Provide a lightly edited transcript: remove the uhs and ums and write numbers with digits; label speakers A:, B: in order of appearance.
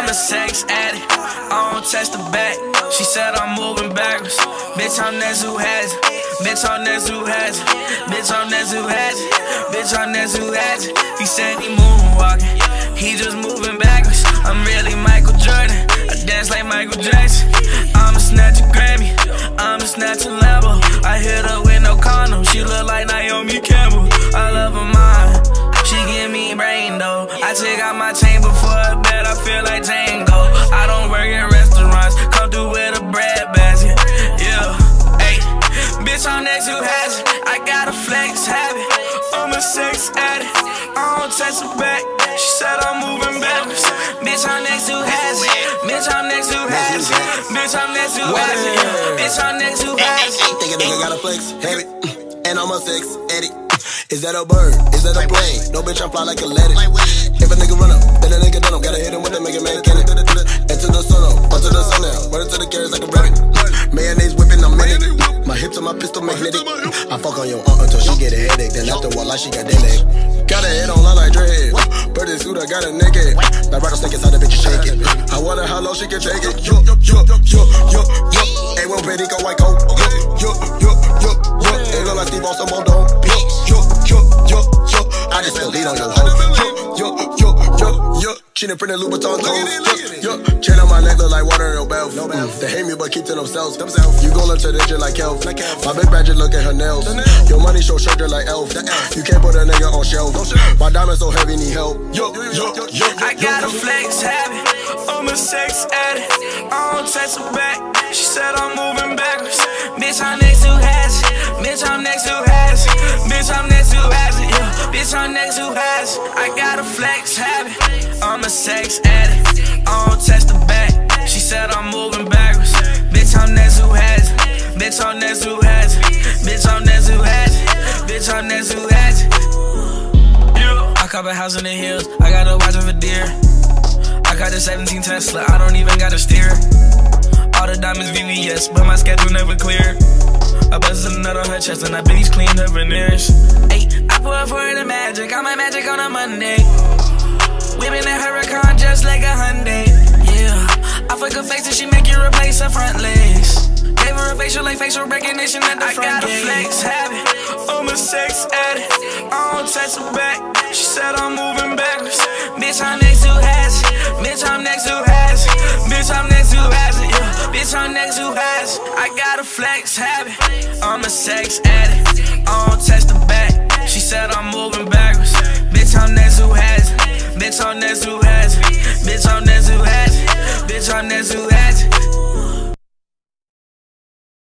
A: I'm a sex addict, I don't test the back. She said I'm moving backwards. Bitch, I'm next who has it. Bitch, I'm next who has it. Bitch, I'm next who has it. Bitch, I'm next who has it. He said he moonwalking, he just moving backwards. I'm really Michael Jordan, I dance like Michael Jackson. I'ma snatch a Grammy, I'ma snatch a Lambo. I hit her with no condom, she look like Naomi Campbell. I love her mind, she give me brain though. I take out my chain before bed, I feel like Django. I don't work in restaurants, come through with a bread basket. Yeah, hey, bitch, I'm next who has it. I got a flex habit, I'm a sex addict, I don't touch her back. She said I'm moving backwards. Bitch, I'm next who has it. Bitch, I'm next who has it. Bitch, I'm next who has it. Bitch, I'm next who has it.
B: Think a nigga got a flex habit, and I'm a sex addict. Is that a bird? Is that a plane? No bitch, I'm fly like a lettuce. If a nigga run up, then a nigga done up. Gotta hit him with the Mega Man cannon. Into the sun up, onto the sun now. Run into the carrots like a rabbit. Mayonnaise whipping, I'm in it. My hips and my pistol magnetic. I fuck on your aunt until she get a headache. Then after a while, like she got dead leg. Got a head on line like dread. Birthday suit, I got a naked. That rattlesnake inside the bitch, shake it. I wonder how low she can take it. Yo. Hey, well, Betty, go white coat. Yo. Hey, look like Steve on some more dome. Yo. I just feel lead on your hoe. Yo. Cheating pretty Louboutin toes. Yo. Chain on my neck look like water in your mouth. They hate me but keep to themselves. You gon' look to the engine like Elf. My big badger look at her nails. Your money show shirt like Elf. You can't put a nigga on shelf. My diamond so heavy, need help. Yo.
A: I got a flex habit, I'm a sex addict, I don't touch her back. She said I'm moving backwards. Bitch, I'm next who has it. Bitch, I'm next who has it. Bitch, I'm next who has it. Yeah. Bitch, I'm next who has it. I got a flex habit, I'm a sex addict, I don't touch the back. She said I'm moving backwards. Bitch, I'm next who has it. Bitch, I'm next who has it. Bitch, I'm next who has it. Bitch, I'm next who has it. I cop a house in the hills, I got a watch of a deer. I got a 17 Tesla, I don't even gotta steer. All the diamonds VVS, but my schedule never clear. I busted a nut on her chest and I bitch cleaned her veneers. Ay, I put up for her the magic, got my magic on a Monday. Women in Huracan just like a Hyundai. Yeah, I fuck her face and she make you replace her front legs. Gave her a facial like facial recognition at the front gate. I got a flex habit, I'm a sex addict, I don't touch her back. She said I'm moving backwards. Bitch, I'm next who has it. Bitch, I'm next who has it. Bitch, I'm next who has it. Yeah. Bitch, I'm next who has it. I got a flex habit, I'm a sex addict, I don't touch the back. She said I'm moving backwards. Bitch, I'm next who has it. Bitch, I'm next who has it. Bitch, I'm